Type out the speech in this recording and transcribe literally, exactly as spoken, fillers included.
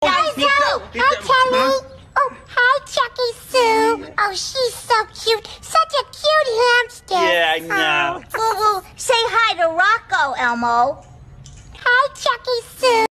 Guys, hello! Hi, Kelly. Oh, hi, Chucky Sue. Oh, she's so cute. Such a cute hamster. Yeah, I know. Oh. Say hi to Rocko, Elmo. Hi, Chucky Sue.